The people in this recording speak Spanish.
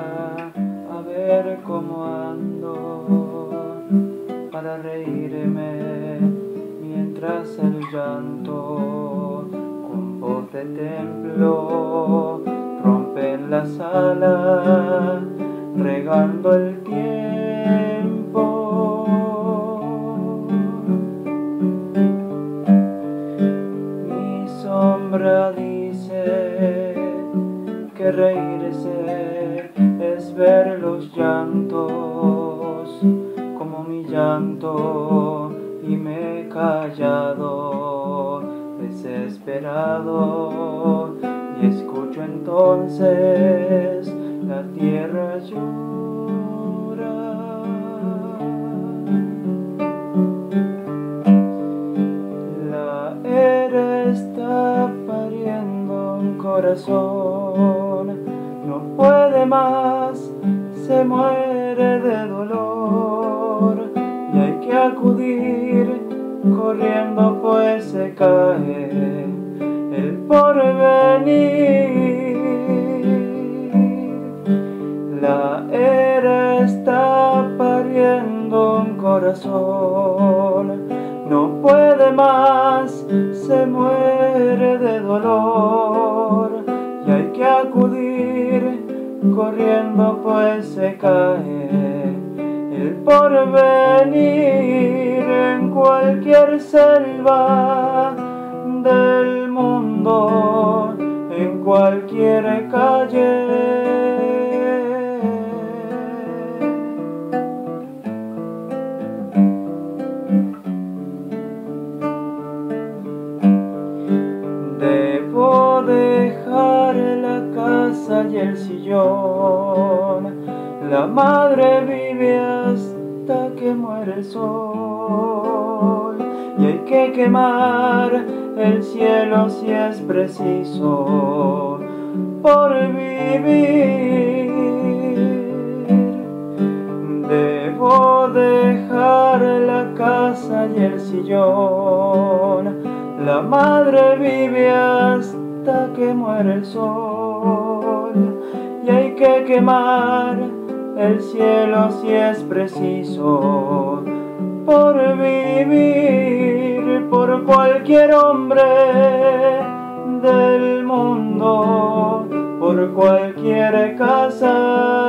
a ver cómo ando, para reírme mientras el llanto con voz de templo rompe en la sala, regando el tiempo. Mi sombra dice que reírse es ver los llantos como mi llanto, y me he callado desesperado, y escucho entonces la tierra llorar. La era está pariendo un corazón, no puede más, se muere de dolor, y hay que acudir corriendo pues se cae el porvenir. La era está pariendo un corazón, no puede más, se muere de dolor, y hay que acudir corriendo pues se cae el porvenir. En cualquier selva del mundo, en cualquier calle, debo dejar la casa y el sillón. La madre vive hasta que muere el sol, y hay que quemar el cielo si es preciso por vivir. Debo dejar la casa y el sillón. La madre vive hasta que muere el sol, y hay que quemar el cielo si es preciso por vivir. Por cualquier hombre del mundo, por cualquier casa.